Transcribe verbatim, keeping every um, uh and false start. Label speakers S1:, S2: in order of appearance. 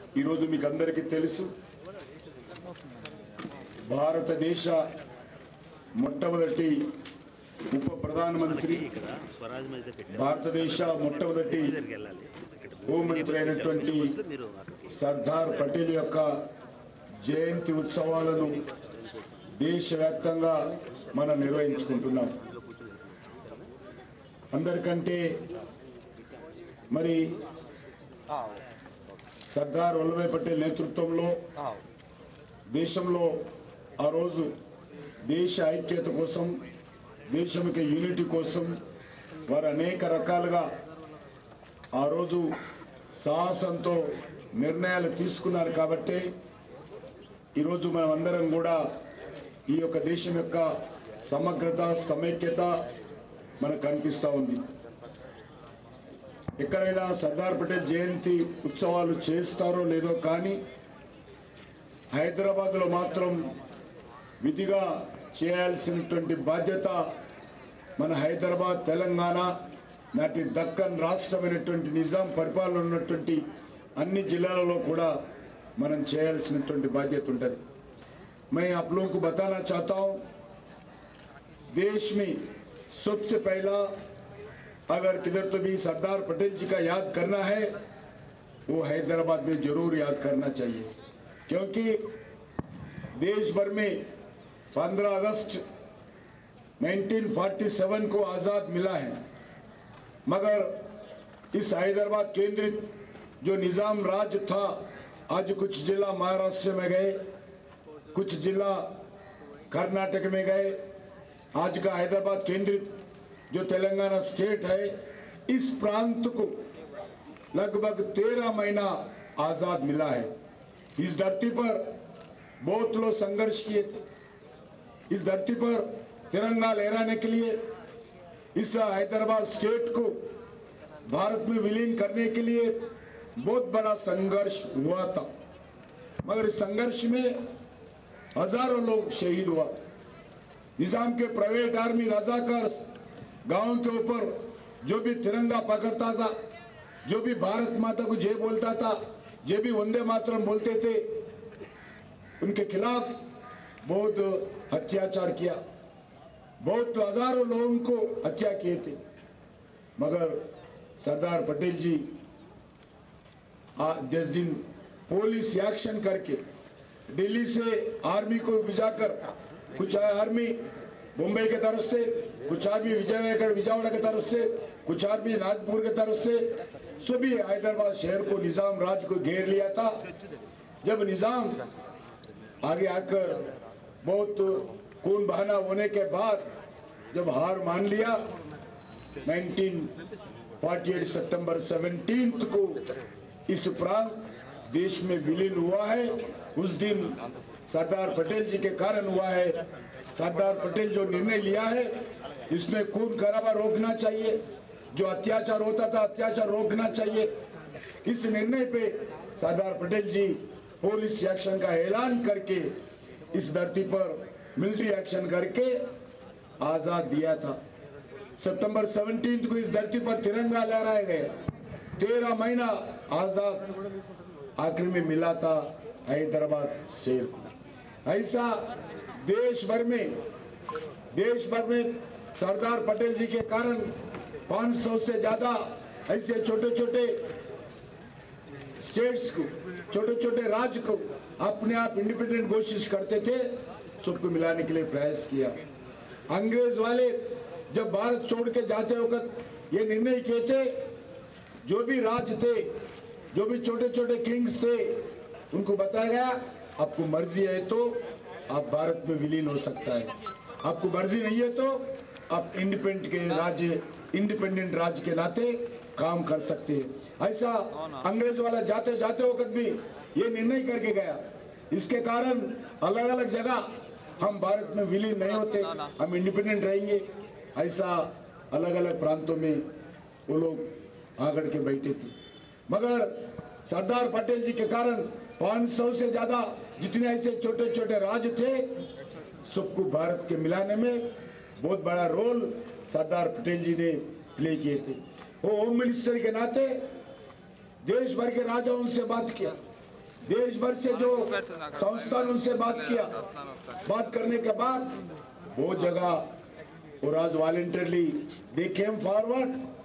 S1: ఈ రోజు మీకు అందరికీ తెలుసు భారతదేశ మొట్టమొదటి ఉప ప్రధానమంత్రి భారతదేశ మొట్టమొదటి హోంమంత్రి అయినటువంటి సర్దార్ పటేల్ యొక్క జయంతి ఉత్సవాలను దేశవ్యాప్తంగా మనం నిర్వహించుకుంటున్నాం. అందరికంటే మరి సర్దార్ వల్లభాయ్ పటేల్ నేతృత్వంలో దేశంలో ఆ రోజు దేశ ఐక్యత కోసం దేశం యొక్క యూనిటీ కోసం వారు అనేక రకాలుగా ఆ రోజు సాహసంతో నిర్ణయాలు తీసుకున్నారు. కాబట్టి ఈరోజు మనం అందరం కూడా ఈ యొక్క దేశం యొక్క సమగ్రత సమైక్యత మనకు కనిపిస్తూ ఉంది. ఎక్కడైనా సర్దార్ పటేల్ జయంతి ఉత్సవాలు చేస్తారో లేదో కానీ హైదరాబాద్లో మాత్రం విధిగా చేయాల్సినటువంటి బాధ్యత మన హైదరాబాద్ తెలంగాణ నాటి దక్కన్ రాష్ట్రమైనటువంటి నిజాం పరిపాలన ఉన్నటువంటి అన్ని జిల్లాలలో కూడా మనం చేయాల్సినటువంటి బాధ్యత ఉంటుంది. मैं आप लोगों को बताना चाहता हूँ, देश में सबसे पहला अगर किधर तो भी सरदार पटेल जी का याद करना है वो हैदराबाद में जरूर याद करना चाहिए, क्योंकि देश भर में पंद्रह अगस्त उन्नीस सौ सैंतालीस को आज़ाद मिला है, मगर इस हैदराबाद केंद्रित जो निज़ाम राज था, आज कुछ जिला महाराष्ट्र में गए, कुछ जिला कर्नाटक में गए, आज का हैदराबाद केंद्रित जो तेलंगाना स्टेट है, इस प्रांत को लगभग तेरह महीना आज़ाद मिला है. इस धरती पर बहुत लोग संघर्ष किए थे. इस धरती पर तिरंगा लहराने के लिए, इस हैदराबाद स्टेट को भारत में विलीन करने के लिए बहुत बड़ा संघर्ष हुआ था, मगर इस संघर्ष में हजारों लोग शहीद हुआ. निजाम के प्राइवेट आर्मी रजाकार गांव के ऊपर जो भी तिरंगा पकड़ता था, जो भी भारत माता को जय बोलता था, जो भी वंदे मातरम बोलते थे, उनके खिलाफ बहुत अत्याचार किया, बहुत हजारों लोगों को हत्या किए थे. मगर सरदार पटेल जी जिस दिन पुलिस एक्शन करके दिल्ली से आर्मी को भिजाकर, कुछ आर्मी मुंबई के तरफ से, कुछ आर्मी विजयवाड़ा विजयवाड़ा की तरफ से, कुछ आर्मी नागपुर की तरफ से, सभी हैदराबाद शहर को निजाम राज को घेर लिया था. जब निजाम आगे आकर बहुत खून बहाना होने के बाद जब हार मान लिया, उन्नीस सौ अड़तालीस सितंबर सत्रह को इस प्रांत देश में विलीन हुआ है. उस दिन सरदार पटेल जी के कारण हुआ है. सरदार पटेल जो निर्णय लिया है, इसमें खून खराबा रोकना चाहिए, जो अत्याचार होता था अत्याचार रोकना चाहिए. इस निर्णय पे सरदार पटेल जी पुलिस एक्शन का ऐलान करके इस धरती पर मिलिट्री एक्शन करके आजाद दिया था. सितंबर सत्रह को इस धरती पर तिरंगा लहराया गया. तेरह महीना आजाद आखिर में मिला था हैदराबाद शहर को. ऐसा देश भर में देश भर में सरदार पटेल जी के कारण पाँच सौ से ज्यादा ऐसे छोटे छोटे स्टेट्स को, छोटे छोटे राज्य को अपने आप इंडिपेंडेंट घोषित करते थे, सबको मिलाने के लिए प्रयास किया. अंग्रेज वाले जब भारत छोड़ के जाते वक्त ये निर्णय किए थे, जो भी राज थे, जो भी छोटे छोटे किंग्स थे, उनको बताया गया आपको मर्जी है तो आप भारत में विलीन हो सकता है, आपको मर्जी नहीं है तो आप इंडिपेंडेंट के राज्य इंडिपेंडेंट राज्य के नाते काम कर सकते हैं. ऐसा अंग्रेज वाला जाते जाते वक्त भी ये निर्णय करके गया. इसके कारण अलग अलग जगह हम भारत में विलीन नहीं होते, हम इंडिपेंडेंट रहेंगे, ऐसा अलग अलग प्रांतों में वो लोग आगड़ के बैठे थे. मगर सरदार पटेल जी के कारण पाँच सौ से ज्यादा जितने ऐसे छोटे छोटे राज्य थे, सबको भारत के मिलाने में बहुत बड़ा रोल सरदार पटेल जी ने प्ले किए थे. वो होम मिनिस्टर के नाते देश भर के राजाओं से बात किया, देश भर से जो संस्थान उनसे बात किया, बात करने के बाद वो जगह और आज वॉलंटियरली दे केम फॉरवर्ड